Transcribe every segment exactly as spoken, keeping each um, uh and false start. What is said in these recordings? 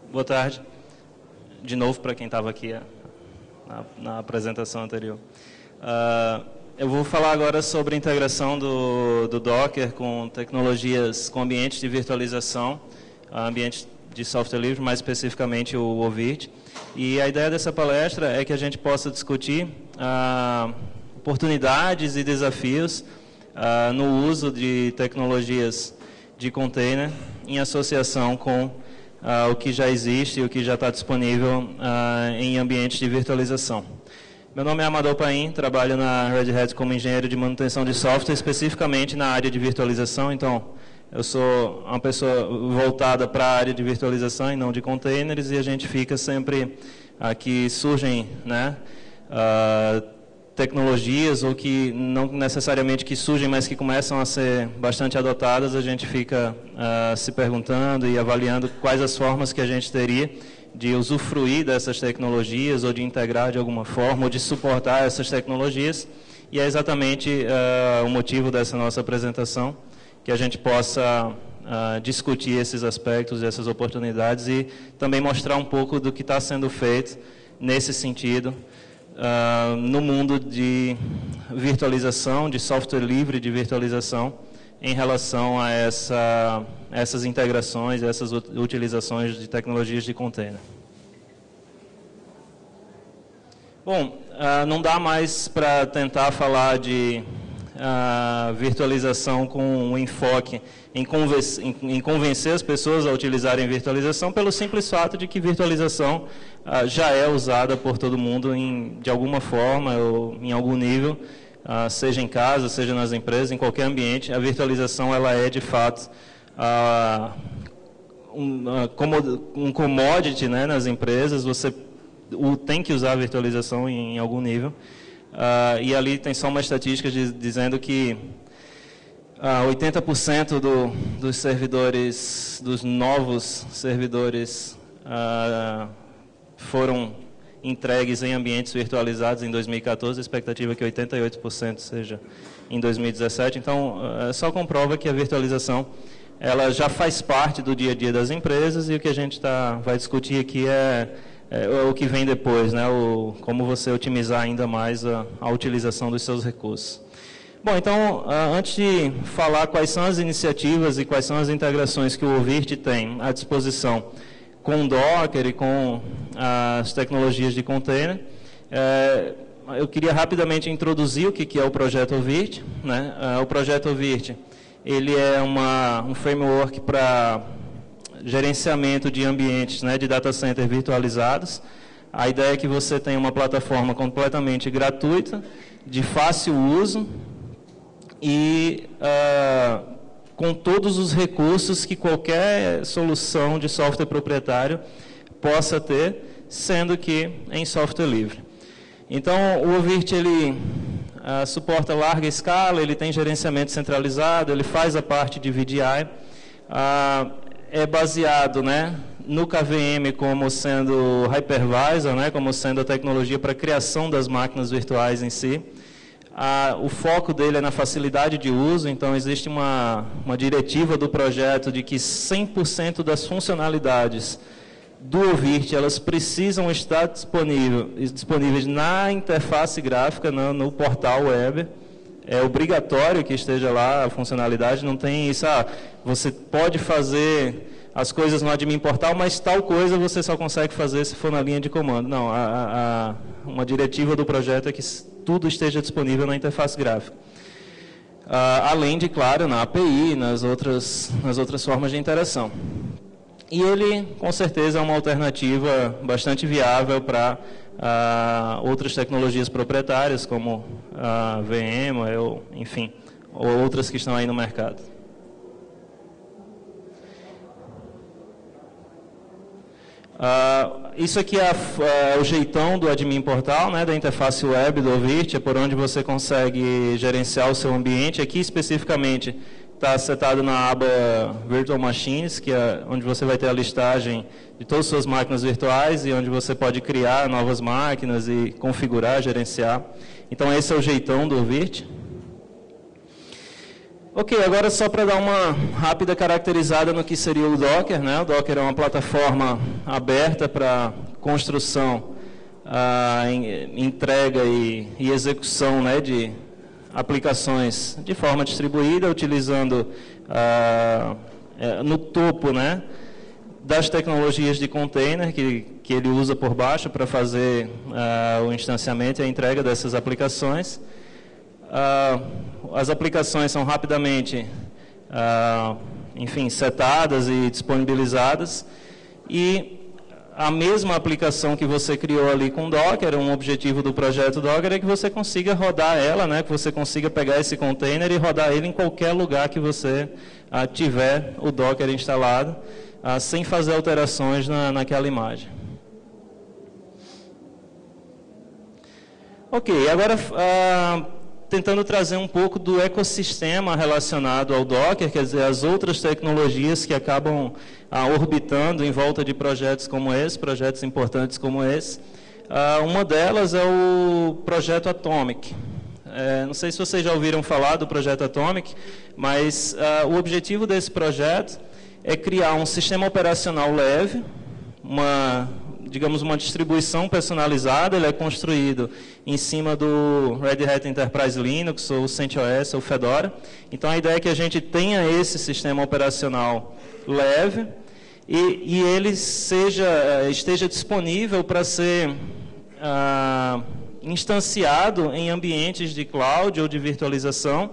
Boa tarde. De novo, para quem estava aqui na, na apresentação anterior. Uh, eu vou falar agora sobre a integração do, do Docker com tecnologias, com ambientes de virtualização, ambientes de software livre, mais especificamente o Ovirt. E a ideia dessa palestra é que a gente possa discutir uh, oportunidades e desafios uh, no uso de tecnologias de container em associação com uh, o que já existe e o que já está disponível uh, em ambientes de virtualização. Meu nome é Amador Paim, trabalho na Red Hat como engenheiro de manutenção de software, especificamente na área de virtualização. Então, eu sou uma pessoa voltada para a área de virtualização e não de containers, e a gente fica sempre aqui, surgem, né, uh, tecnologias, ou que não necessariamente que surgem, mas que começam a ser bastante adotadas, a gente fica uh, se perguntando e avaliando quais as formas que a gente teria de usufruir dessas tecnologias, ou de integrar de alguma forma, ou de suportar essas tecnologias. E é exatamente uh, o motivo dessa nossa apresentação, que a gente possa uh, discutir esses aspectos, essas oportunidades, e também mostrar um pouco do que está sendo feito nesse sentido, Uh, no mundo de virtualização, de software livre de virtualização, em relação a essa, essas integrações, essas utilizações de tecnologias de container. Bom, uh, não dá mais para tentar falar de uh, virtualização com um enfoque em, convencer, em, em convencer as pessoas a utilizarem virtualização, pelo simples fato de que virtualização Uh, já é usada por todo mundo em, de alguma forma ou em algum nível, uh, seja em casa, seja nas empresas, em qualquer ambiente. A virtualização ela é, de fato, uh, um, uh, um commodity, né, nas empresas. Você o, tem que usar a virtualização em, em algum nível. Uh, e ali tem só uma estatística de, dizendo que uh, oitenta por cento do, dos servidores, dos novos servidores, uh, foram entregues em ambientes virtualizados em dois mil e quatorze, a expectativa é que oitenta e oito por cento seja em dois mil e dezessete. Então, só comprova que a virtualização ela já faz parte do dia a dia das empresas, e o que a gente tá, vai discutir aqui é, é o que vem depois, né? O, como você otimizar ainda mais a, a utilização dos seus recursos. Bom, então, antes de falar quais são as iniciativas e quais são as integrações que o Ovirt tem à disposição com o Docker e com as tecnologias de container, é, eu queria rapidamente introduzir o que é o projeto Ovirt, né? O projeto Ovirt, ele é uma, um framework para gerenciamento de ambientes, né, de data center virtualizados. A ideia é que você tenha uma plataforma completamente gratuita, de fácil uso e uh, com todos os recursos que qualquer solução de software proprietário possa ter, sendo que em software livre. Então, o Ovirt, ele uh, suporta larga escala, ele tem gerenciamento centralizado, ele faz a parte de V D I, uh, é baseado, né, no K V M como sendo hypervisor, né, como sendo a tecnologia para a criação das máquinas virtuais em si. Ah, o foco dele é na facilidade de uso, então existe uma, uma diretiva do projeto de que cem por cento das funcionalidades do Ovirt, elas precisam estar disponível, disponíveis na interface gráfica, no, no portal web. É obrigatório que esteja lá a funcionalidade, não tem isso, ah, você pode fazer as coisas no admin portal, mas tal coisa você só consegue fazer se for na linha de comando. Não, a, a, a, uma diretiva do projeto é que tudo esteja disponível na interface gráfica. Uh, além de, claro, na A P I, nas outras, nas outras formas de interação. E ele, com certeza, é uma alternativa bastante viável para uh, outras tecnologias proprietárias, como a uh, V M, ou, enfim, ou outras que estão aí no mercado. Uh, isso aqui é, é o jeitão do admin portal, né, da interface web do Ovirt, é por onde você consegue gerenciar o seu ambiente. Aqui especificamente está setado na aba Virtual Machines, que é onde você vai ter a listagem de todas as suas máquinas virtuais e onde você pode criar novas máquinas e configurar, gerenciar. Então esse é o jeitão do Ovirt. Ok, agora só para dar uma rápida caracterizada no que seria o Docker, né? O Docker é uma plataforma aberta para construção, a entrega e, e execução, né, de aplicações de forma distribuída, utilizando ah, no topo, né, das tecnologias de container que, que ele usa por baixo para fazer ah, o instanciamento e a entrega dessas aplicações. Ah, as aplicações são rapidamente, ah, enfim, setadas e disponibilizadas, e a mesma aplicação que você criou ali com Docker, um objetivo do projeto Docker é que você consiga rodar ela, né, que você consiga pegar esse container e rodar ele em qualquer lugar que você ah, tiver o Docker instalado, ah, sem fazer alterações na, naquela imagem. Ok, agora ah, tentando trazer um pouco do ecossistema relacionado ao Docker, quer dizer, as outras tecnologias que acabam ah, orbitando em volta de projetos como esse, projetos importantes como esse. Ah, uma delas é o projeto Atomic. É, não sei se vocês já ouviram falar do projeto Atomic, mas ah, o objetivo desse projeto é criar um sistema operacional leve, uma, digamos, uma distribuição personalizada. Ele é construído em cima do Red Hat Enterprise Linux, ou CentOS, ou Fedora. Então, a ideia é que a gente tenha esse sistema operacional leve e, e ele seja, esteja disponível para ser ah, instanciado em ambientes de cloud ou de virtualização,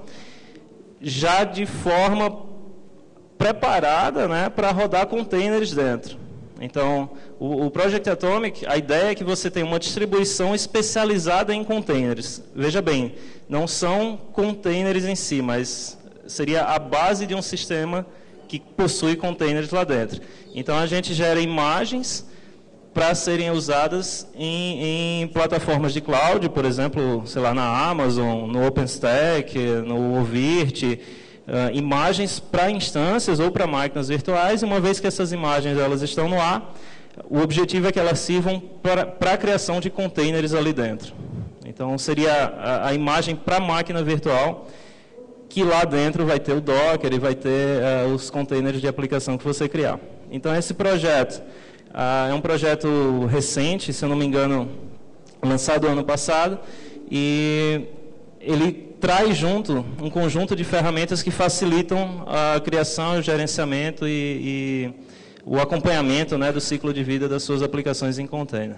já de forma preparada, né, para rodar containers dentro. Então, o, o Project Atomic, a ideia é que você tenha uma distribuição especializada em containers. Veja bem, não são containers em si, mas seria a base de um sistema que possui containers lá dentro. Então, a gente gera imagens para serem usadas em, em plataformas de cloud, por exemplo, sei lá, na Amazon, no OpenStack, no Ovirt, Uh, imagens para instâncias ou para máquinas virtuais. E uma vez que essas imagens elas estão no ar, o objetivo é que elas sirvam para, para a criação de containers ali dentro. Então, seria a, a imagem para a máquina virtual, que lá dentro vai ter o Docker e vai ter uh, os containers de aplicação que você criar. Então, esse projeto uh, é um projeto recente, se eu não me engano, lançado ano passado, e ele traz junto um conjunto de ferramentas que facilitam a criação, o gerenciamento e, e o acompanhamento, né, do ciclo de vida das suas aplicações em container.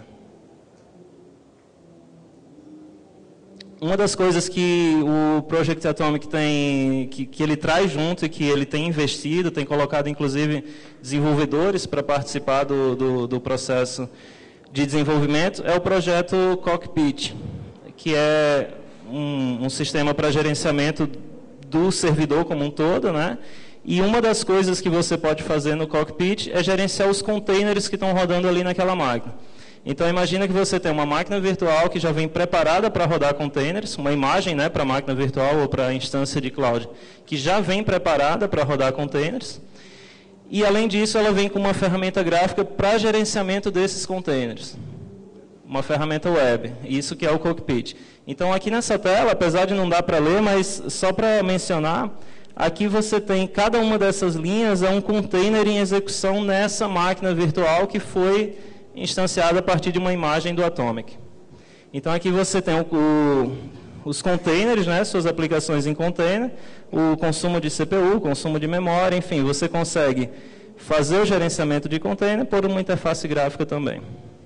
Uma das coisas que o Project Atomic tem, que, que ele traz junto e que ele tem investido, tem colocado inclusive desenvolvedores para participar do, do, do processo de desenvolvimento, é o projeto Cockpit, que é Um, um sistema para gerenciamento do servidor como um todo, né? E uma das coisas que você pode fazer no Cockpit é gerenciar os containers que estão rodando ali naquela máquina. Então, imagina que você tem uma máquina virtual que já vem preparada para rodar containers, uma imagem, né, para a máquina virtual ou para a instância de cloud, que já vem preparada para rodar containers. E, além disso, ela vem com uma ferramenta gráfica para gerenciamento desses containers. Uma ferramenta web, isso que é o Cockpit. Então, aqui nessa tela, apesar de não dar para ler, mas só para mencionar, aqui você tem, cada uma dessas linhas é um container em execução nessa máquina virtual que foi instanciada a partir de uma imagem do Atomic. Então, aqui você tem o, o, os containers, né, suas aplicações em container, o consumo de C P U, o consumo de memória, enfim, você consegue fazer o gerenciamento de container por uma interface gráfica também.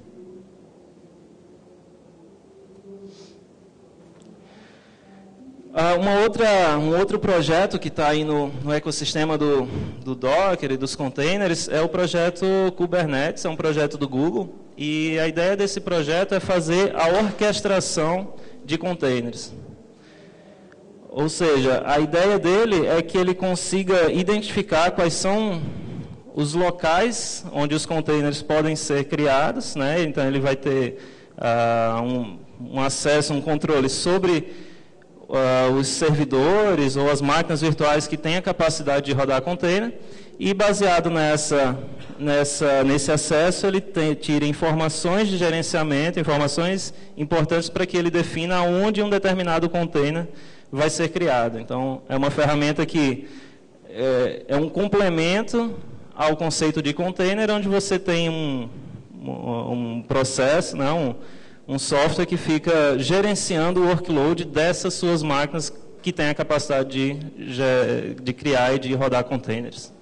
Uh, uma outra, um outro projeto que está aí no, no ecossistema do, do Docker e dos containers é o projeto Kubernetes, é um projeto do Google, e a ideia desse projeto é fazer a orquestração de containers. Ou seja, a ideia dele é que ele consiga identificar quais são os locais onde os containers podem ser criados, né? Então ele vai ter uh, um, um acesso, um controle sobre Uh, os servidores ou as máquinas virtuais que têm a capacidade de rodar container, e baseado nessa, nessa, nesse acesso, ele tem, tira informações de gerenciamento, informações importantes para que ele defina onde um determinado container vai ser criado. Então, é uma ferramenta que é, é um complemento ao conceito de container, onde você tem um, um, um processo, né, um, um software que fica gerenciando o workload dessas suas máquinas que tem a capacidade de, de criar e de rodar containers.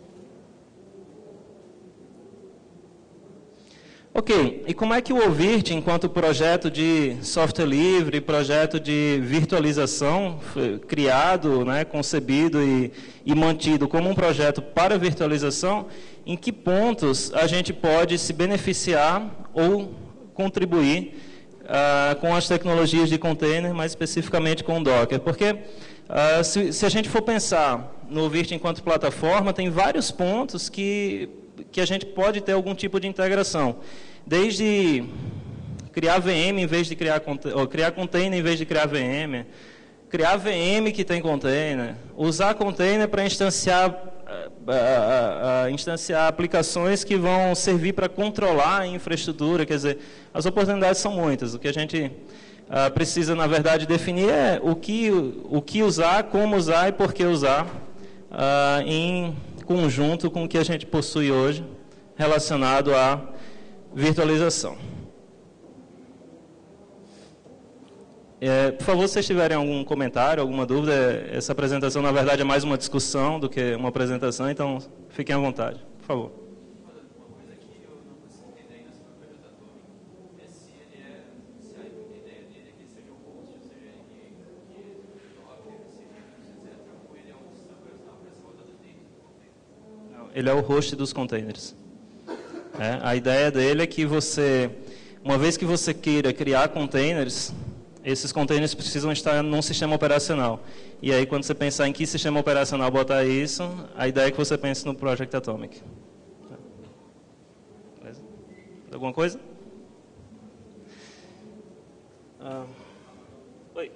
Ok, e como é que o Ovirt, enquanto projeto de software livre, projeto de virtualização, foi criado, né, concebido e, e mantido como um projeto para virtualização, em que pontos a gente pode se beneficiar ou contribuir uh, com as tecnologias de container, mais especificamente com o Docker? Porque uh, se, se a gente for pensar no Ovirt enquanto plataforma, tem vários pontos que... que a gente pode ter algum tipo de integração. Desde criar V M em vez de criar, ou criar container em vez de criar V M, criar V M que tem container, usar container para instanciar, uh, uh, uh, instanciar aplicações que vão servir para controlar a infraestrutura. Quer dizer, as oportunidades são muitas. O que a gente uh, precisa, na verdade, definir é o que, o que usar, como usar e por que usar uh, em conjunto com o que a gente possui hoje relacionado à virtualização. É, por favor, se vocês tiverem algum comentário, alguma dúvida, essa apresentação, na verdade, é mais uma discussão do que uma apresentação, então fiquem à vontade, por favor. Ele é o host dos containers. É, a ideia dele é que você, uma vez que você queira criar containers, esses containers precisam estar num sistema operacional. E aí, quando você pensar em que sistema operacional botar isso, a ideia é que você pense no Project Atomic. Beleza? Alguma coisa? Ah. Oi.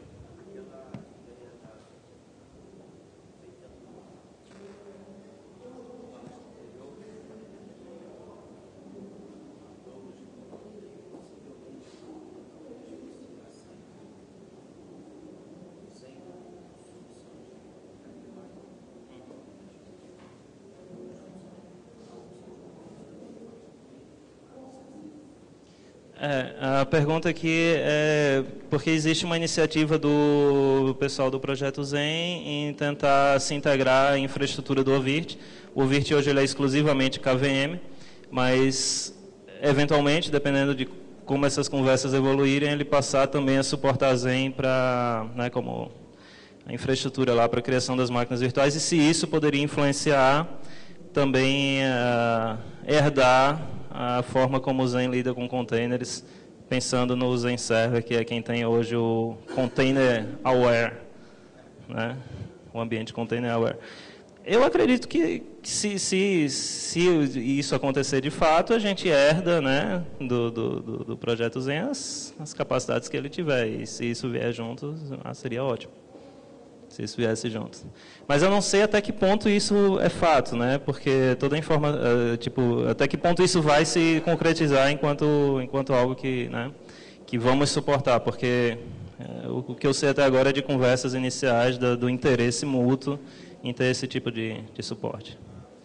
É, a pergunta aqui é porque existe uma iniciativa do pessoal do Projeto Zen em tentar se integrar à infraestrutura do Ovirt. O Ovirt hoje ele é exclusivamente K V M, mas eventualmente, dependendo de como essas conversas evoluírem, ele passar também a suportar Zen para, né, como a infraestrutura lá para a criação das máquinas virtuais, e se isso poderia influenciar também uh, herdar a forma como o Zen lida com containers, pensando no Zen Server, que é quem tem hoje o Container Aware, né? O ambiente Container Aware. Eu acredito que, que se, se, se isso acontecer de fato, a gente herda, né, do, do, do, do projeto Zen as, as capacidades que ele tiver, e se isso vier junto, seria ótimo. Se isso viesse junto. Mas eu não sei até que ponto isso é fato, né? Porque toda informação, tipo, até que ponto isso vai se concretizar enquanto, enquanto algo que, né, que vamos suportar, porque é, o, o que eu sei até agora é de conversas iniciais do, do interesse mútuo em ter esse tipo de, de suporte.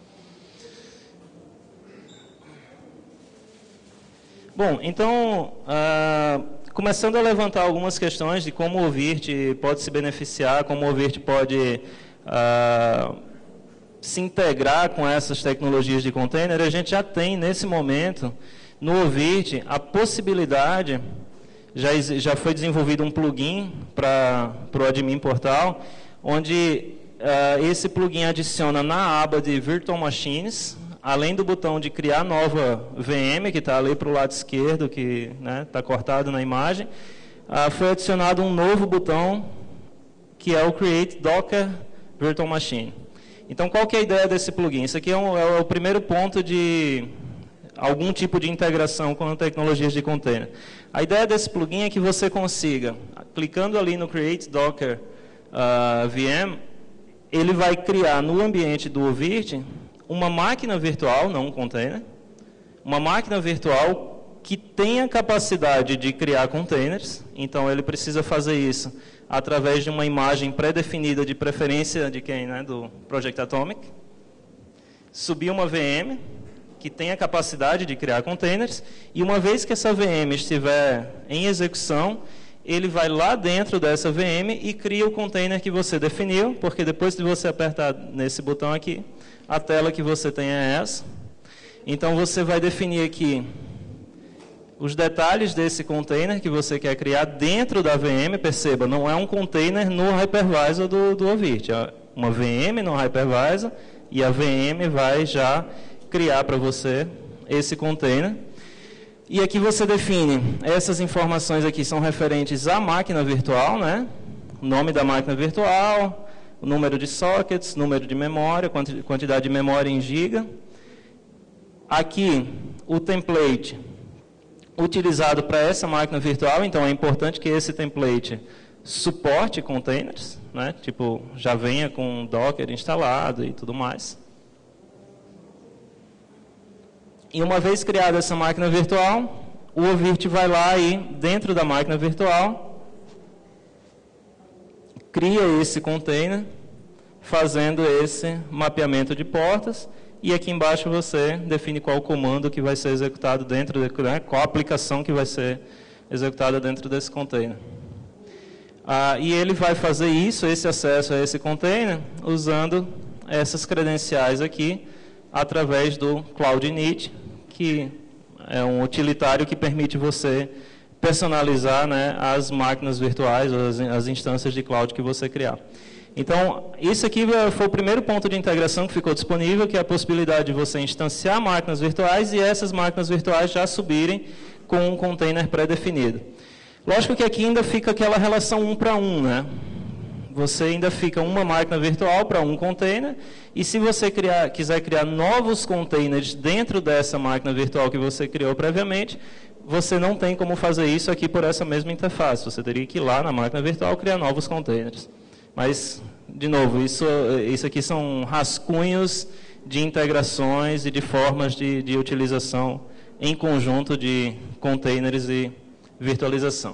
Bom, então, ah, começando a levantar algumas questões de como o Ovirt pode se beneficiar, como o Ovirt pode uh, se integrar com essas tecnologias de container, a gente já tem, nesse momento, no Ovirt, a possibilidade, já, já foi desenvolvido um plugin para o admin portal, onde uh, esse plugin adiciona na aba de Virtual Machines, além do botão de criar nova V M, que está ali para o lado esquerdo, que está, né, cortado na imagem, ah, foi adicionado um novo botão, que é o Create Docker Virtual Machine. Então, qual que é a ideia desse plugin? Isso aqui é, um, é o primeiro ponto de algum tipo de integração com tecnologias de container. A ideia desse plugin é que você consiga, clicando ali no Create Docker uh, V M, ele vai criar no ambiente do Ovirt uma máquina virtual, não um container, uma máquina virtual que tem a capacidade de criar containers. Então, ele precisa fazer isso através de uma imagem pré-definida de preferência de quem? Né? Do Project Atomic. Subir uma V M que tem a capacidade de criar containers. E uma vez que essa V M estiver em execução, ele vai lá dentro dessa V M e cria o container que você definiu, porque depois de você apertar nesse botão aqui, a tela que você tem é essa. Então, você vai definir aqui os detalhes desse container que você quer criar dentro da V M. Perceba, não é um container no hypervisor do, do Ovirt, é uma V M no hypervisor, e a V M vai já criar para você esse container. E aqui você define, essas informações aqui são referentes à máquina virtual, né? O nome da máquina virtual, o número de sockets, número de memória, quantidade de memória em giga. Aqui, o template utilizado para essa máquina virtual, então é importante que esse template suporte containers, né? Tipo, já venha com Docker instalado e tudo mais. E uma vez criada essa máquina virtual, o Ovirt vai lá e, dentro da máquina virtual, cria esse container, fazendo esse mapeamento de portas, e aqui embaixo você define qual comando que vai ser executado dentro, de, né, qual aplicação que vai ser executada dentro desse container. Ah, e ele vai fazer isso, esse acesso a esse container, usando essas credenciais aqui, através do Cloud Init, que é um utilitário que permite você personalizar, né, as máquinas virtuais, as, as instâncias de cloud que você criar. Então, isso aqui foi o primeiro ponto de integração que ficou disponível, que é a possibilidade de você instanciar máquinas virtuais e essas máquinas virtuais já subirem com um container pré-definido. Lógico que aqui ainda fica aquela relação um para um, né? Você ainda fica uma máquina virtual para um container, e se você criar, quiser criar novos containers dentro dessa máquina virtual que você criou previamente, você não tem como fazer isso aqui por essa mesma interface. Você teria que ir lá na máquina virtual criar novos containers. Mas, de novo, isso, isso aqui são rascunhos de integrações e de formas de, de utilização em conjunto de containers e virtualização.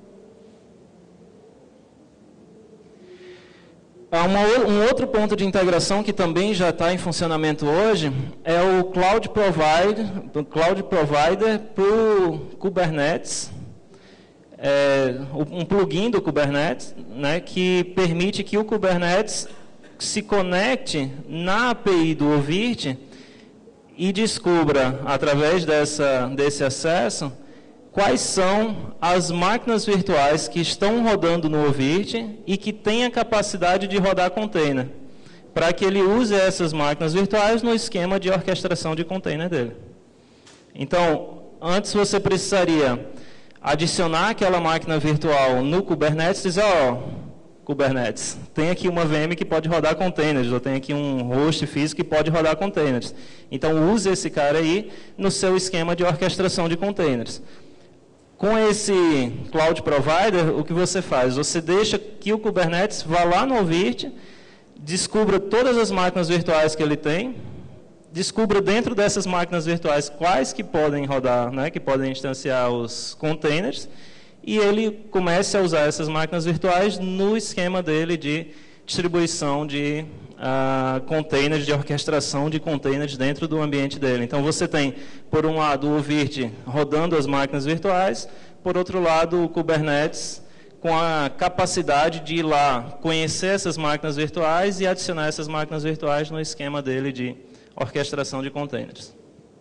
Uma, um outro ponto de integração que também já está em funcionamento hoje é o Cloud Provider, o Cloud Provider para o Kubernetes. É, um plugin do Kubernetes, né, que permite que o Kubernetes se conecte na A P I do Ovirt e descubra, através dessa, desse acesso, quais são as máquinas virtuais que estão rodando no Ovirt e que têm a capacidade de rodar container, para que ele use essas máquinas virtuais no esquema de orquestração de container dele. Então, antes você precisaria adicionar aquela máquina virtual no Kubernetes e dizer, ó, oh, Kubernetes, tem aqui uma V M que pode rodar containers, ou tem aqui um host físico que pode rodar containers. Então, use esse cara aí no seu esquema de orquestração de containers. Com esse Cloud Provider, o que você faz? Você deixa que o Kubernetes vá lá no Ovirt, descubra todas as máquinas virtuais que ele tem, descubra dentro dessas máquinas virtuais quais que podem rodar, né, que podem instanciar os containers, e ele comece a usar essas máquinas virtuais no esquema dele de distribuição de uh, containers, de orquestração de containers dentro do ambiente dele. Então, você tem, por um lado, o Ovirt rodando as máquinas virtuais, por outro lado, o Kubernetes com a capacidade de ir lá conhecer essas máquinas virtuais e adicionar essas máquinas virtuais no esquema dele de orquestração de containers.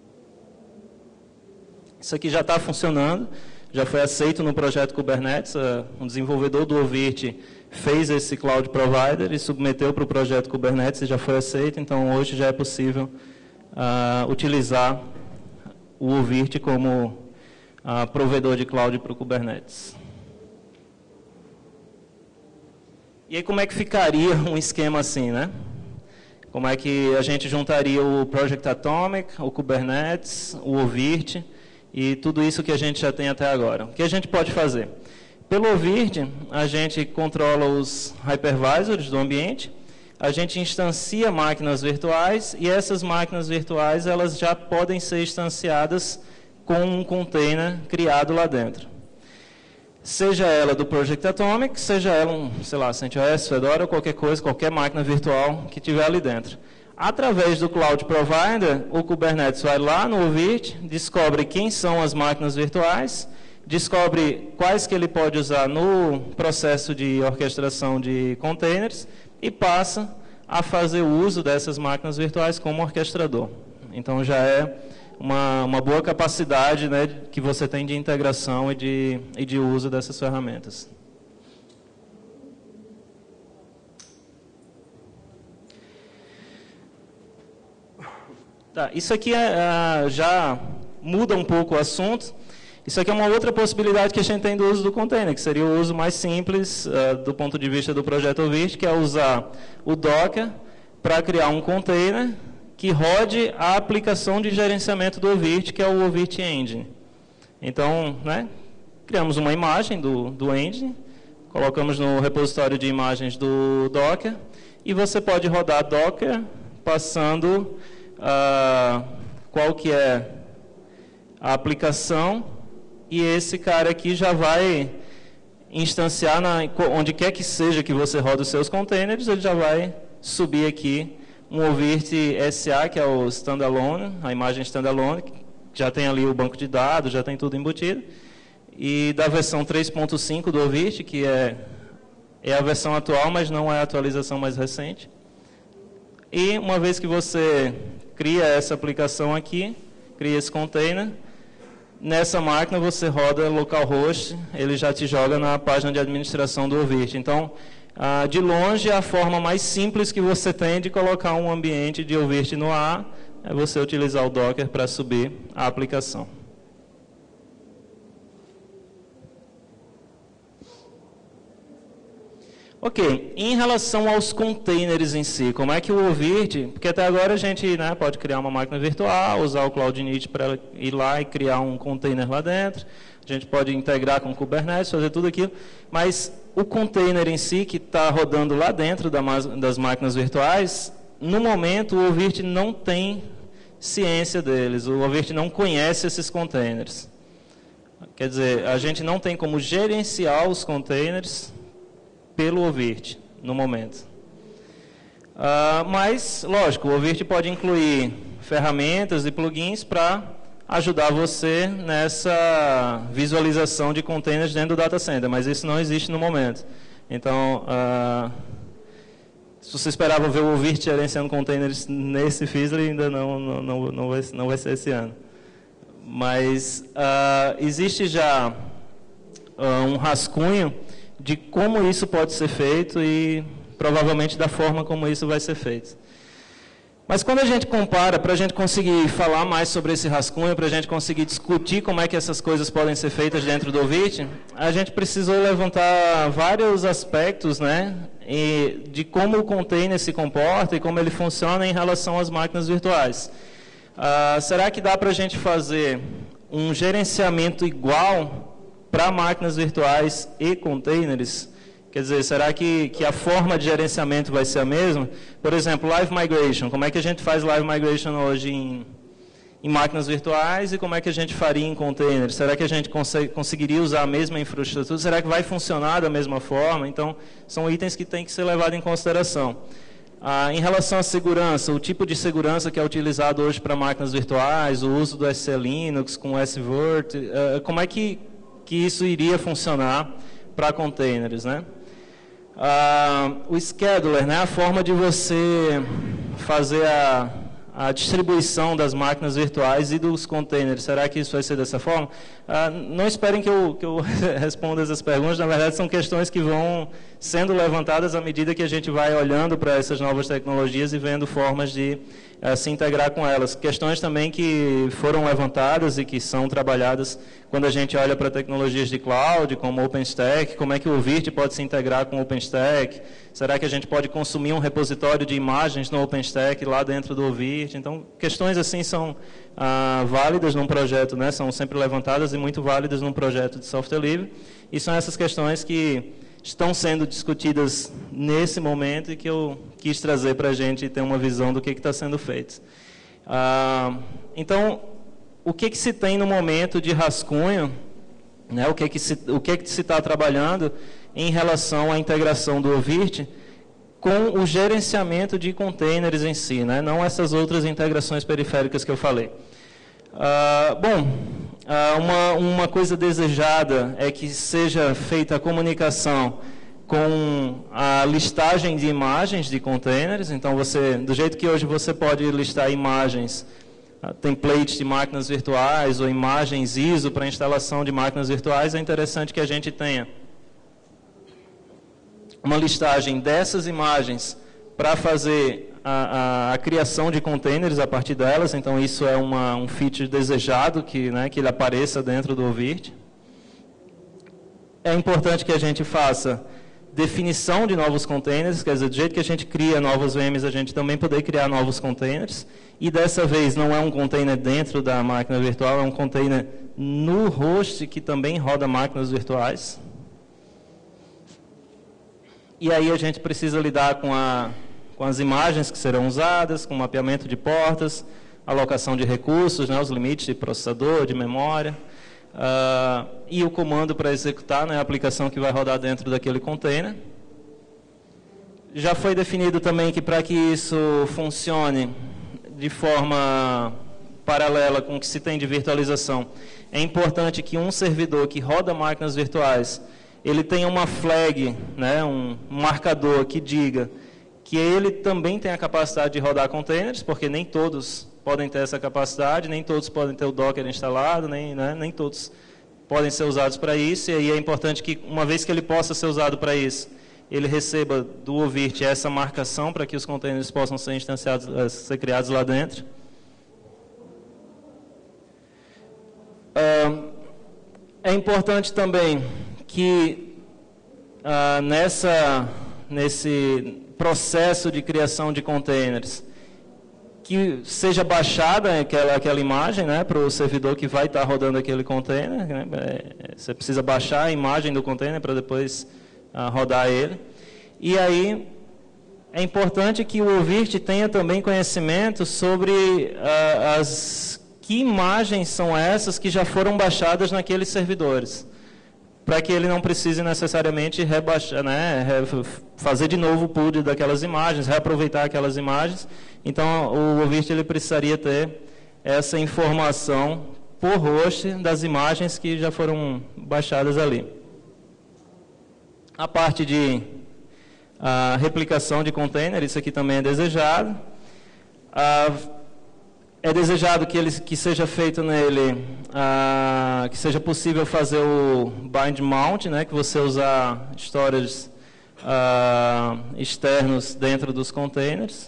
Isso aqui já está funcionando, já foi aceito no projeto Kubernetes. Um desenvolvedor do Ovirt fez esse Cloud Provider e submeteu para o projeto Kubernetes e já foi aceito. Então, hoje já é possível uh, utilizar o Ovirt como uh, provedor de cloud para o Kubernetes. E aí, como é que ficaria um esquema assim, né? Como é que a gente juntaria o Project Atomic, o Kubernetes, o Ovirt e tudo isso que a gente já tem até agora? O que a gente pode fazer? Pelo Ovirt, a gente controla os hypervisors do ambiente, a gente instancia máquinas virtuais e essas máquinas virtuais elas já podem ser instanciadas com um container criado lá dentro. Seja ela do Project Atomic, seja ela um, sei lá, CentOS, Fedora, ou qualquer coisa, qualquer máquina virtual que tiver ali dentro. Através do Cloud Provider, o Kubernetes vai lá no Ovirt, descobre quem são as máquinas virtuais, descobre quais que ele pode usar no processo de orquestração de containers e passa a fazer o uso dessas máquinas virtuais como orquestrador. Então já é uma, uma boa capacidade, né, que você tem de integração e de, e de uso dessas ferramentas. Tá, isso aqui é, já muda um pouco o assunto. Isso aqui é uma outra possibilidade que a gente tem do uso do container, que seria o uso mais simples uh, do ponto de vista do projeto Ovirt, que é usar o Docker para criar um container que rode a aplicação de gerenciamento do Ovirt, que é o Ovirt Engine. Então, né, criamos uma imagem do, do Engine, colocamos no repositório de imagens do Docker, e você pode rodar Docker passando uh, qual que é a aplicação, e esse cara aqui já vai instanciar, na, onde quer que seja que você roda os seus containers, ele já vai subir aqui um Ovirt S A, que é o standalone, a imagem standalone, que já tem ali o banco de dados, já tem tudo embutido. E da versão três ponto cinco do Ovirt, que é, é a versão atual, mas não é a atualização mais recente. E uma vez que você cria essa aplicação aqui, cria esse container, nessa máquina você roda localhost, ele já te joga na página de administração do Ovirt. Então, ah, de longe, a forma mais simples que você tem de colocar um ambiente de Ovirt no ar é você utilizar o Docker para subir a aplicação. Ok, em relação aos containers em si, como é que o Ovirt, porque até agora a gente, né, pode criar uma máquina virtual, usar o Cloud Init para ir lá e criar um container lá dentro, a gente pode integrar com o Kubernetes, fazer tudo aquilo, mas o container em si, que está rodando lá dentro das máquinas virtuais, no momento o Ovirt não tem ciência deles, o Ovirt não conhece esses containers. Quer dizer, a gente não tem como gerenciar os containers pelo Ovirt, no momento. Uh, mas, lógico, o Ovirt pode incluir ferramentas e plugins para ajudar você nessa visualização de containers dentro do data center, mas isso não existe no momento. Então, uh, se você esperava ver o Ovirt gerenciando containers nesse Fizzler, ainda não, não, não, não, vai, não vai ser esse ano. Mas uh, existe já uh, um rascunho de como isso pode ser feito e provavelmente da forma como isso vai ser feito. Mas quando a gente compara, para a gente conseguir falar mais sobre esse rascunho, para a gente conseguir discutir como é que essas coisas podem ser feitas dentro do Ovirt, a gente precisou levantar vários aspectos, né, e de como o container se comporta e como ele funciona em relação às máquinas virtuais. Ah, será que dá para a gente fazer um gerenciamento igual para máquinas virtuais e containers? Quer dizer, será que, que a forma de gerenciamento vai ser a mesma? Por exemplo, Live Migration. Como é que a gente faz Live Migration hoje em, em máquinas virtuais e como é que a gente faria em containers? Será que a gente consegue, conseguiria usar a mesma infraestrutura? Será que vai funcionar da mesma forma? Então, são itens que têm que ser levados em consideração. Ah, em relação à segurança, o tipo de segurança que é utilizado hoje para máquinas virtuais, o uso do S C Linux com o S Vert, ah, como é que, que isso iria funcionar para containers, né? Ah, o scheduler, né, a forma de você fazer a, a distribuição das máquinas virtuais e dos containers, será que isso vai ser dessa forma? Ah, não esperem que eu, que eu responda essas perguntas, na verdade são questões que vão sendo levantadas à medida que a gente vai olhando para essas novas tecnologias e vendo formas de uh, se integrar com elas. Questões também que foram levantadas e que são trabalhadas quando a gente olha para tecnologias de cloud, como OpenStack, como é que o Ovirt pode se integrar com o OpenStack, será que a gente pode consumir um repositório de imagens no OpenStack lá dentro do Ovirt? Então, questões assim são ah, válidas num projeto, né? São sempre levantadas e muito válidas num projeto de software livre, e são essas questões que estão sendo discutidas nesse momento e que eu quis trazer para a gente ter uma visão do que está sendo feito. Ah, então, o que, que se tem no momento de rascunho, né, o que, que se o que, que se está trabalhando em relação à integração do Ovirt com o gerenciamento de containers em si, né, não essas outras integrações periféricas que eu falei. Ah, bom, ah, uma, uma coisa desejada é que seja feita a comunicação com a listagem de imagens de containers. Então, você, do jeito que hoje você pode listar imagens, templates de máquinas virtuais ou imagens I S O para instalação de máquinas virtuais, é interessante que a gente tenha uma listagem dessas imagens para fazer a, a, a criação de containers a partir delas. Então, isso é uma, um feature desejado, que, né, que ele apareça dentro do Ovirt. É importante que a gente faça definição de novos containers, quer dizer, do jeito que a gente cria novos V Ms, a gente também poder criar novos containers. E dessa vez não é um container dentro da máquina virtual, é um container no host que também roda máquinas virtuais. E aí a gente precisa lidar com, a, com as imagens que serão usadas, com o mapeamento de portas, alocação de recursos, né, os limites de processador, de memória. Uh, e o comando para executar, né, a aplicação que vai rodar dentro daquele container. Já foi definido também que para que isso funcione de forma paralela com o que se tem de virtualização, é importante que um servidor que roda máquinas virtuais, ele tenha uma flag, né, um marcador que diga que ele também tem a capacidade de rodar containers, porque nem todos podem ter essa capacidade, nem todos podem ter o Docker instalado, nem, né, nem todos podem ser usados para isso, e aí é importante que, uma vez que ele possa ser usado para isso, ele receba do Ovirt essa marcação para que os containers possam ser instanciados, ser criados lá dentro. É importante também que ah, nessa, nesse processo de criação de containers, que seja baixada aquela, aquela imagem, né, para o servidor que vai estar rodando aquele container. Né, você precisa baixar a imagem do container para depois ah, rodar ele. E aí é importante que o Ovirt tenha também conhecimento sobre ah, as que imagens são essas que já foram baixadas naqueles servidores, para que ele não precise necessariamente rebaixar, né, fazer de novo o pull daquelas imagens, reaproveitar aquelas imagens. Então, o Ovirt ele precisaria ter essa informação por host das imagens que já foram baixadas ali. A parte de a replicação de container, isso aqui também é desejado. A, É desejado que, ele, que seja feito nele, ah, que seja possível fazer o bind mount, né, que você usar storage ah, externos dentro dos containers.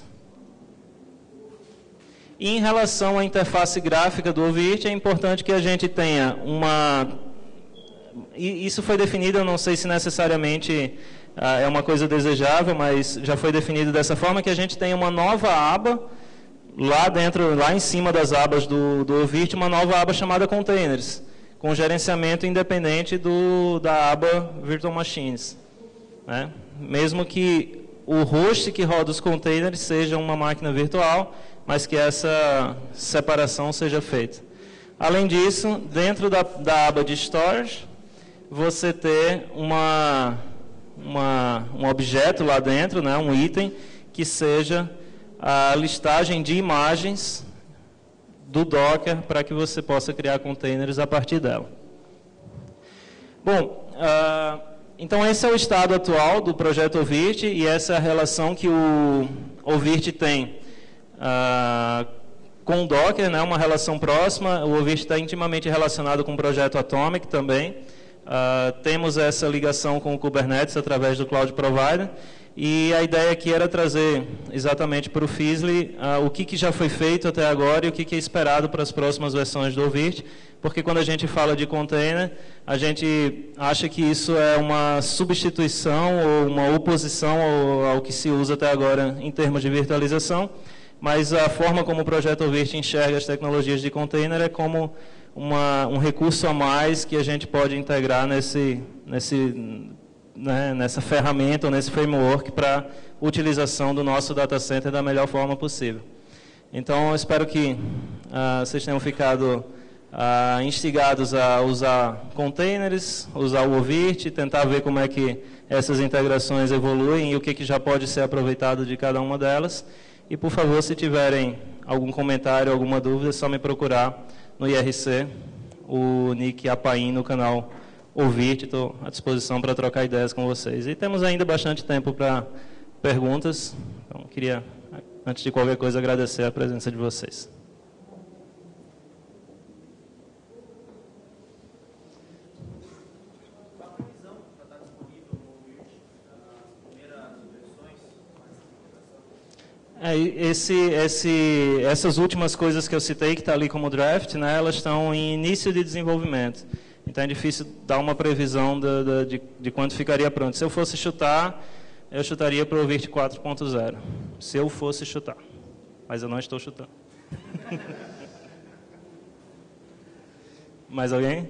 E em relação à interface gráfica do Ovirt, é importante que a gente tenha uma... E isso foi definido, eu não sei se necessariamente ah, é uma coisa desejável, mas já foi definido dessa forma, que a gente tenha uma nova aba lá dentro, lá em cima das abas do, do Ovirt, uma nova aba chamada Containers, com gerenciamento independente do, da aba Virtual Machines. Né? Mesmo que o host que roda os containers seja uma máquina virtual, mas que essa separação seja feita. Além disso, dentro da, da aba de Storage, você ter uma, uma, um objeto lá dentro, né, um item, que seja a listagem de imagens do Docker para que você possa criar containers a partir dela. Bom, uh, então esse é o estado atual do projeto Ovirt e essa é a relação que o Ovirt tem uh, com o Docker, né, uma relação próxima. O Ovirt está intimamente relacionado com o projeto Atomic também. Uh, temos essa ligação com o Kubernetes através do Cloud Provider. E a ideia aqui era trazer exatamente para o Fizzly uh, o que, que já foi feito até agora e o que, que é esperado para as próximas versões do Ovirt, porque quando a gente fala de container, a gente acha que isso é uma substituição ou uma oposição ao, ao que se usa até agora em termos de virtualização, mas a forma como o projeto Ovirt enxerga as tecnologias de container é como uma, um recurso a mais que a gente pode integrar nesse... nesse Né, nessa ferramenta ou nesse framework para utilização do nosso data center da melhor forma possível. Então, eu espero que uh, vocês tenham ficado ah, instigados a usar containers, usar o Ovirt, tentar ver como é que essas integrações evoluem e o que, que já pode ser aproveitado de cada uma delas. E, por favor, se tiverem algum comentário, alguma dúvida, é só me procurar no I R C, o Nick Apain no canal Ovirt. Estou à disposição para trocar ideias com vocês. E temos ainda bastante tempo para perguntas. Então, queria, antes de qualquer coisa, agradecer a presença de vocês. É, esse, esse, essas últimas coisas que eu citei, que está ali como draft, né, elas estão em início de desenvolvimento. Então é difícil dar uma previsão de, de, de, de quando ficaria pronto. Se eu fosse chutar, eu chutaria para o Ovirt quatro ponto zero. Se eu fosse chutar. Mas eu não estou chutando. Mais alguém?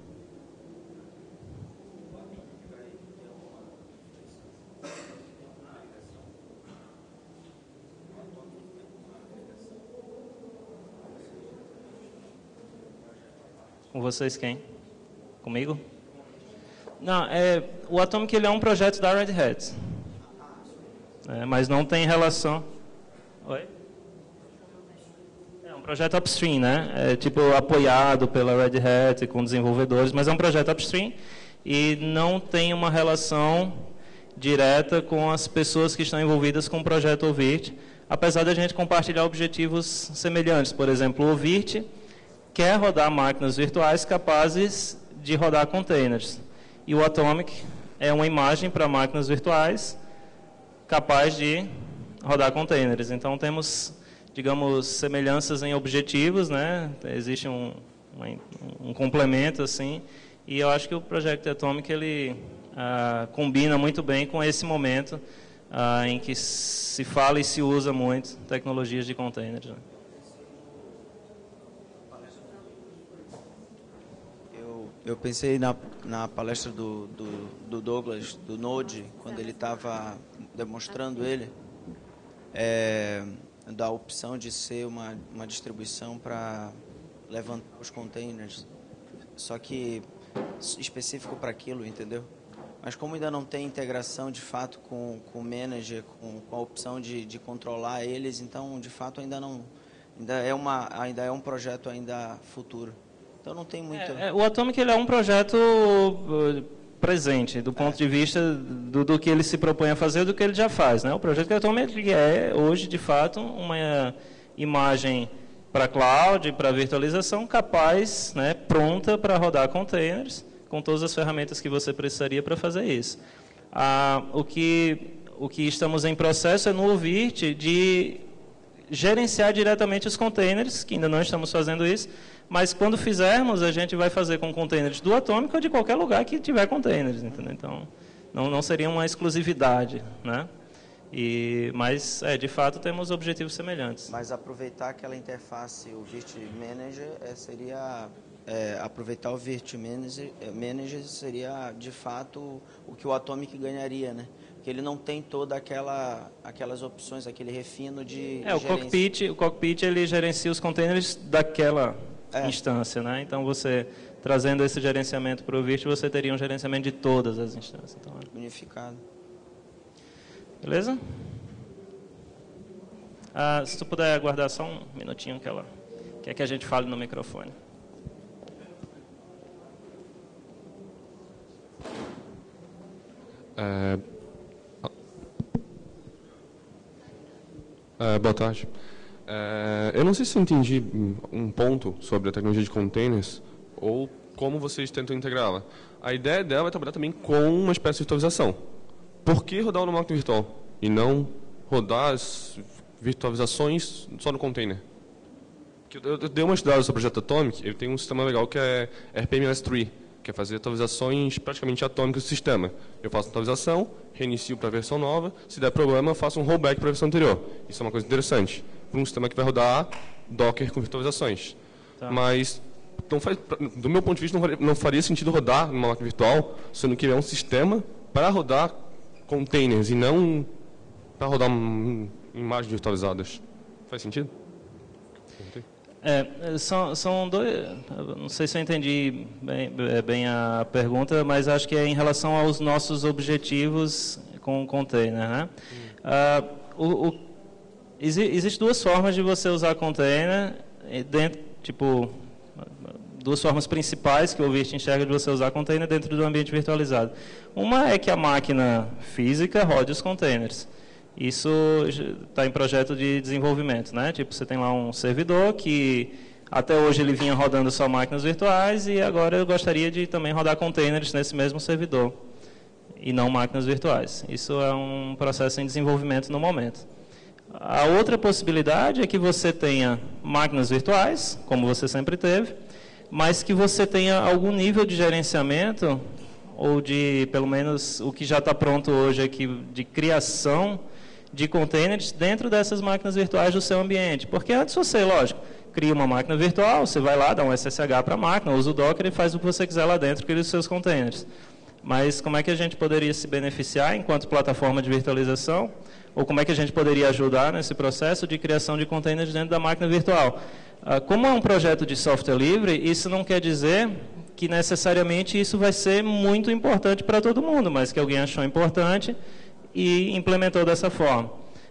Com vocês quem? Comigo? Não, é, o Atomic ele é um projeto da Red Hat. É, mas não tem relação... Oi? É um projeto upstream, né? É tipo apoiado pela Red Hat com desenvolvedores, mas é um projeto upstream e não tem uma relação direta com as pessoas que estão envolvidas com o projeto Ovirt, apesar da gente compartilhar objetivos semelhantes. Por exemplo, o Ovirt quer rodar máquinas virtuais capazes de rodar containers. E o Atomic é uma imagem para máquinas virtuais capaz de rodar containers. Então, temos, digamos, semelhanças em objetivos, né? Existe um, um, um complemento, assim, e eu acho que o projeto Atomic, ele ah, combina muito bem com esse momento ah, em que se fala e se usa muito tecnologias de containers, né? Eu pensei na, na palestra do, do, do Douglas, do Node, quando ele estava demonstrando ele, é, da opção de ser uma, uma distribuição para levantar os containers, só que específico para aquilo, entendeu? Mas como ainda não tem integração de fato com, com o manager, com, com a opção de, de controlar eles, então de fato ainda não, ainda é, uma, ainda é um projeto ainda futuro. Então não tem muito... É, é, o Atomic ele é um projeto uh, presente, do ponto é. de vista do, do que ele se propõe a fazer, do que ele já faz, né? O projeto Atomic é, hoje, de fato, uma imagem para cloud, para virtualização, capaz, né, pronta para rodar containers, com todas as ferramentas que você precisaria para fazer isso. Ah, o, que, o que estamos em processo é no Ovirt de gerenciar diretamente os containers, que ainda não estamos fazendo isso, mas quando fizermos, a gente vai fazer com containers do Atomic ou de qualquer lugar que tiver containers, entendeu? Então, não, não seria uma exclusividade, né? E, mas, é, de fato, temos objetivos semelhantes. Mas aproveitar aquela interface, o Virt Manager, é, seria... É, aproveitar o Virt Manager, Manager seria, de fato, o que o Atomic ganharia, né? Porque ele não tem toda aquela aquelas opções, aquele refino de É, o cockpit, o cockpit ele gerencia os containers daquela é. instância, né? Então, você, trazendo esse gerenciamento para o Virt, você teria um gerenciamento de todas as instâncias. Então, é. Unificado. Beleza? Ah, se tu puder aguardar só um minutinho que ela quer que a gente fale no microfone. É... É, boa tarde. É, eu não sei se eu entendi um ponto sobre a tecnologia de containers ou como vocês tentam integrá-la. A ideia dela é trabalhar também com uma espécie de virtualização. Por que rodar no máquina virtual e não rodar as virtualizações só no container? Eu dei uma estudada sobre o projeto Atomic, ele tem um sistema legal que é R P M S três, que é fazer atualizações praticamente atômicas do sistema. Eu faço uma atualização, reinicio para a versão nova, se der problema, eu faço um rollback para a versão anterior. Isso é uma coisa interessante, para um sistema que vai rodar Docker com virtualizações. Tá. Mas, não faz, do meu ponto de vista, não faria, não faria sentido rodar numa máquina virtual, sendo que é um sistema para rodar containers e não para rodar imagens virtualizadas. Faz sentido? É, são, são dois, não sei se eu entendi bem, bem a pergunta, mas acho que é em relação aos nossos objetivos com o container, né? Ah, o, o, existe duas formas de você usar container, dentro, tipo, duas formas principais que o Ovirte enxerga de você usar container dentro do ambiente virtualizado. Uma é que a máquina física rode os containers. Isso está em projeto de desenvolvimento, né? Tipo, você tem lá um servidor que até hoje ele vinha rodando só máquinas virtuais e agora eu gostaria de também rodar containers nesse mesmo servidor e não máquinas virtuais. Isso é um processo em desenvolvimento no momento. A outra possibilidade é que você tenha máquinas virtuais, como você sempre teve, mas que você tenha algum nível de gerenciamento ou de, pelo menos, o que já está pronto hoje aqui, de criação de containers dentro dessas máquinas virtuais do seu ambiente. Porque antes você, lógico, cria uma máquina virtual, você vai lá, dá um S S H para a máquina, usa o Docker e faz o que você quiser lá dentro, cria os seus containers. Mas como é que a gente poderia se beneficiar enquanto plataforma de virtualização? Ou como é que a gente poderia ajudar nesse processo de criação de containers dentro da máquina virtual? Como é um projeto de software livre, isso não quer dizer que necessariamente isso vai ser muito importante para todo mundo, mas que alguém achou importante e implementou dessa forma.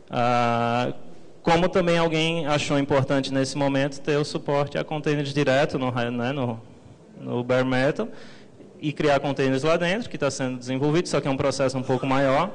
Ah, como também alguém achou importante nesse momento ter o suporte a containers direto no, né, no, no bare metal e criar containers lá dentro, que está sendo desenvolvido, só que é um processo um pouco maior.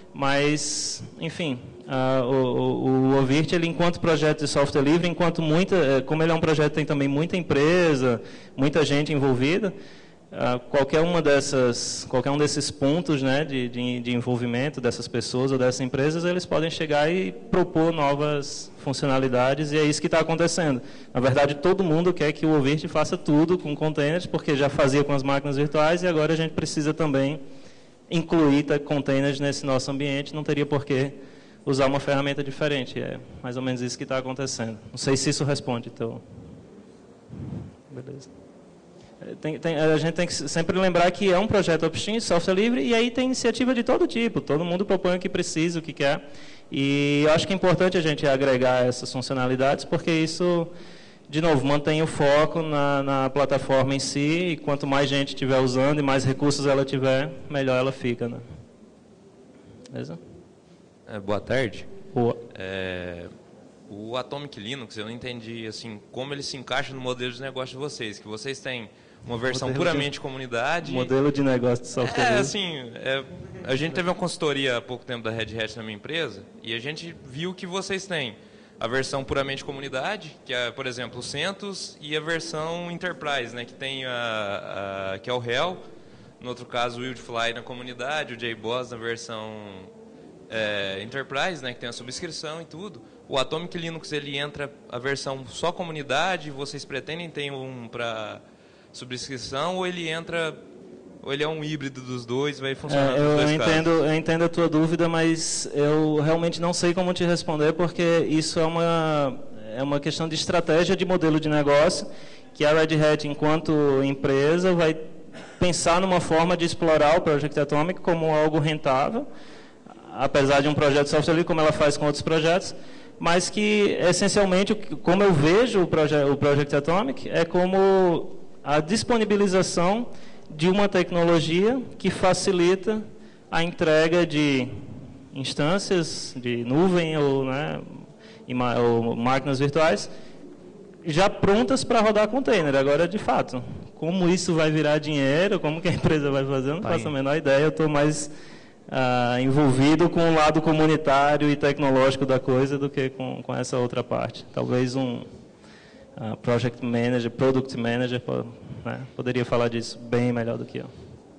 Mas, enfim, ah, o, o, o Ovirte, ele, enquanto projeto de software livre, enquanto muita, como ele é um projeto que tem também muita empresa, muita gente envolvida, Uh, qualquer uma dessas, qualquer um desses pontos, né, de, de, de envolvimento dessas pessoas ou dessas empresas, eles podem chegar e propor novas funcionalidades, e é isso que está acontecendo. Na verdade, todo mundo quer que o Ovirte faça tudo com containers, porque já fazia com as máquinas virtuais, e agora a gente precisa também incluir containers nesse nosso ambiente, não teria por que usar uma ferramenta diferente. É mais ou menos isso que está acontecendo. Não sei se isso responde, então... Beleza. Tem, tem, a gente tem que sempre lembrar que é um projeto open software livre, e aí tem iniciativa de todo tipo, todo mundo propõe o que precisa, o que quer, e eu acho que é importante a gente agregar essas funcionalidades, porque isso, de novo, mantém o foco na, na plataforma em si, e quanto mais gente estiver usando e mais recursos ela tiver, melhor ela fica. Né? Beleza? É, boa tarde. Boa. É... O Atomic Linux, eu não entendi assim, como ele se encaixa no modelo de negócio de vocês, que vocês têm uma versão modelo puramente de, comunidade. Modelo de negócio de software. É, assim, é, a gente teve uma consultoria há pouco tempo da Red Hat na minha empresa, e a gente viu que vocês têm a versão puramente comunidade, que é, por exemplo, o CentOS, e a versão Enterprise, né, que tem a, a, que é o Hell, no outro caso o Wildfly na comunidade, o J B O S na versão é, Enterprise, né, que tem a subscrição e tudo. O Atomic Linux, ele entra a versão só comunidade, vocês pretendem ter um para subscrição, ou ele entra, ou ele é um híbrido dos dois, vai funcionar é, nos eu dois entendo, casos? Eu entendo a tua dúvida, mas eu realmente não sei como te responder, porque isso é uma, é uma questão de estratégia de modelo de negócio, que a Red Hat, enquanto empresa, vai pensar numa forma de explorar o Project Atomic como algo rentável, apesar de um projeto de software livre, como ela faz com outros projetos, mas que, essencialmente, como eu vejo o, proje o Project Atomic, é como a disponibilização de uma tecnologia que facilita a entrega de instâncias de nuvem ou, né, ou máquinas virtuais já prontas para rodar container. Agora, de fato, como isso vai virar dinheiro, como que a empresa vai fazer, eu não faço a menor ideia, eu estou mais... Uh, envolvido com o lado comunitário e tecnológico da coisa do que com, com essa outra parte. Talvez um uh, Project Manager, Product Manager, né, poderia falar disso bem melhor do que eu.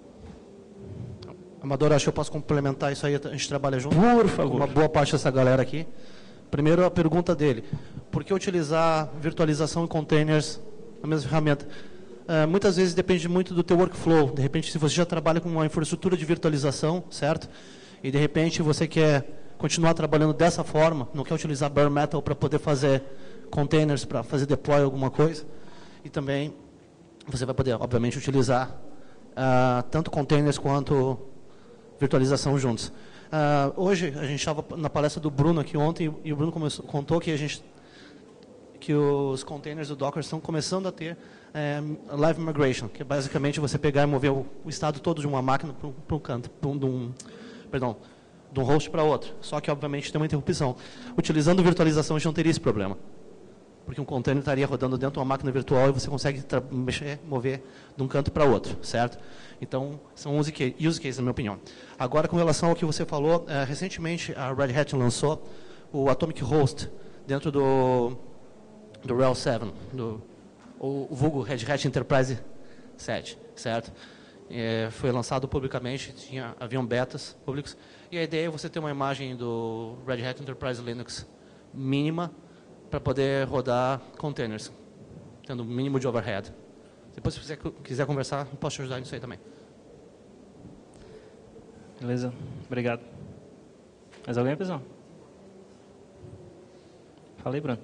Amador, acho que eu posso complementar isso aí, a gente trabalha junto. Por favor. Uma boa parte dessa galera aqui. Primeiro, a pergunta dele. Por que utilizar virtualização e containers na mesma ferramenta? Uh, muitas vezes depende muito do teu workflow. De repente, se você já trabalha com uma infraestrutura de virtualização, certo? E de repente você quer continuar trabalhando dessa forma, não quer utilizar bare metal para poder fazer containers, para fazer deploy alguma coisa. E também você vai poder, obviamente, utilizar uh, tanto containers quanto virtualização juntos. Uh, hoje, a gente estava na palestra do Bruno aqui ontem, e o Bruno começou, contou que a gente... que os containers do Docker estão começando a ter é, live migration, que é basicamente você pegar e mover o, o estado todo de uma máquina para um canto, para um, de um, perdão, de um host para outro. Só que, obviamente, tem uma interrupção. Utilizando virtualização, a gente não teria esse problema. Porque um container estaria rodando dentro de uma máquina virtual e você consegue mexer, mover de um canto para outro, certo? Então, são use cases, na minha opinião. Agora, com relação ao que você falou, é, recentemente a Red Hat lançou o Atomic Host dentro do, do R H E L sete, do, o, o vulgo Red Hat Enterprise sete, certo? É, foi lançado publicamente, tinha, haviam betas públicos, e a ideia é você ter uma imagem do Red Hat Enterprise Linux mínima para poder rodar containers, tendo o mínimo de overhead. Depois, se você quiser conversar, posso te ajudar nisso aí também. Beleza, obrigado. Mais alguém, pessoal? Fala aí, Bruno.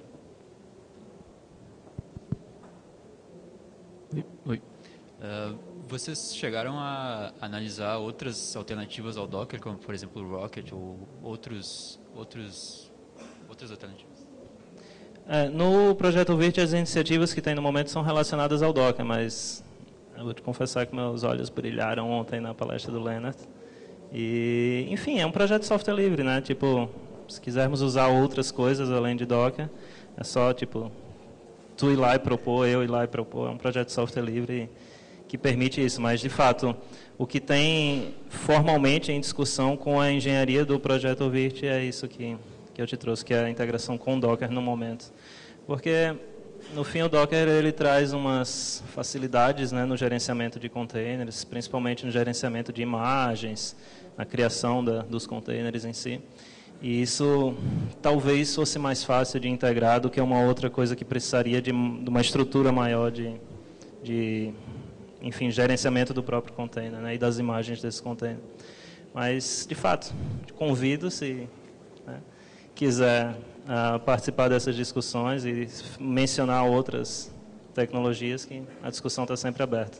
Oi. Oi. Uh, vocês chegaram a analisar outras alternativas ao Docker, como, por exemplo, o Rocket ou outros, outros, outras alternativas? É, no projeto Virt, as iniciativas que tem no momento são relacionadas ao Docker, mas eu vou te confessar que meus olhos brilharam ontem na palestra do Leonard. E, enfim, é um projeto de software livre, né? Tipo, se quisermos usar outras coisas além de Docker, é só, tipo, tu ir lá e propor, eu ir lá e propor. É um projeto de software livre que permite isso, mas, de fato, o que tem formalmente em discussão com a engenharia do projeto Virt é isso que, que eu te trouxe, que é a integração com o Docker no momento. Porque, no fim, o Docker ele traz umas facilidades, né, no gerenciamento de containers, principalmente no gerenciamento de imagens, na criação da, dos containers em si. E isso talvez fosse mais fácil de integrar do que uma outra coisa que precisaria de, de uma estrutura maior de, de, enfim, gerenciamento do próprio container, né, e das imagens desse container. Mas, de fato, te convido, se, né, quiser uh, participar dessas discussões e mencionar outras tecnologias, que a discussão está sempre aberta.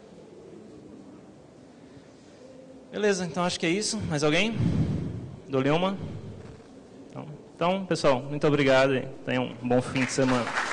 Beleza, então acho que é isso. Mais alguém? Do Leuma? Então, então, pessoal, muito obrigado e tenham um bom fim de semana.